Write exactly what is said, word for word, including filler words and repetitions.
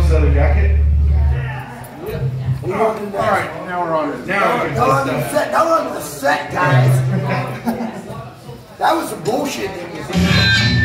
leather jacket. We on to the All right, now we're on it. Now we can No test under the stuff. set, no under the set, guys. That was some bullshit.